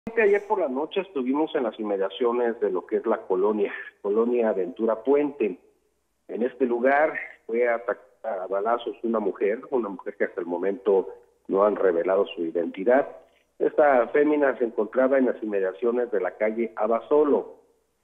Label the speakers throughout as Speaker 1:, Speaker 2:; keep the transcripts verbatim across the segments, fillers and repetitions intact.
Speaker 1: Ayer por la noche estuvimos en las inmediaciones de lo que es la colonia, Colonia Aventura Puente. En este lugar fue atacada a balazos una mujer, una mujer que hasta el momento no han revelado su identidad. Esta fémina se encontraba en las inmediaciones de la calle Abasolo,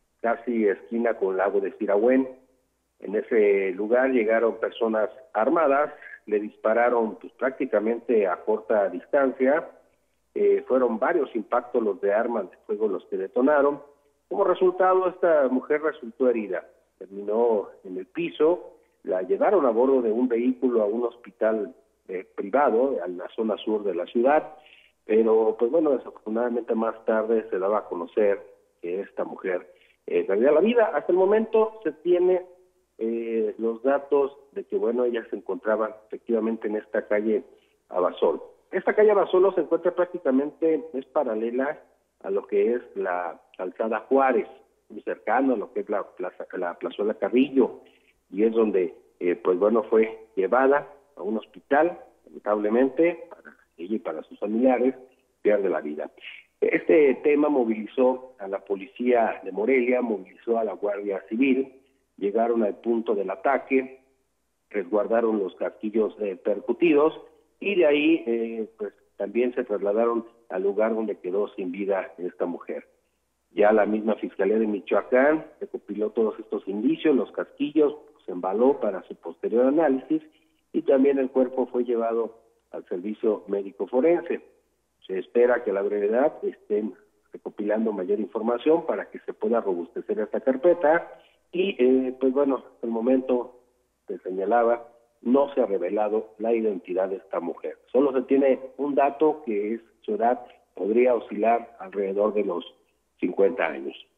Speaker 1: casi esquina con Lago de Sirahuén. En ese lugar llegaron personas armadas, le dispararon pues, prácticamente a corta distancia. Eh, fueron varios impactos los de armas de fuego los que detonaron. Como resultado, esta mujer resultó herida, terminó en el piso, la llevaron a bordo de un vehículo a un hospital eh, privado en la zona sur de la ciudad, pero pues bueno, desafortunadamente más tarde se daba a conocer que esta mujer eh, perdía la vida. Hasta el momento se tiene eh, los datos de que bueno, ella se encontraba efectivamente en esta calle Abasolo. Esta calle Abasolo se encuentra prácticamente, es paralela a lo que es la calzada Juárez, muy cercano a lo que es la plaza, la plazuela Carrillo, y es donde, eh, pues bueno, fue llevada a un hospital, lamentablemente, para ella y para sus familiares, pierde la vida. Este tema movilizó a la policía de Morelia, movilizó a la Guardia Civil, llegaron al punto del ataque, resguardaron los casquillos eh, percutidos, y de ahí eh, pues también se trasladaron al lugar donde quedó sin vida esta mujer. Ya la misma Fiscalía de Michoacán recopiló todos estos indicios, los casquillos, se embaló para su posterior análisis y también el cuerpo fue llevado al servicio médico forense. Se espera que a la brevedad estén recopilando mayor información para que se pueda robustecer esta carpeta y eh, pues bueno, hasta el momento se señalaba no se ha revelado la identidad de esta mujer. Solo se tiene un dato que es su edad, podría oscilar alrededor de los cincuenta años.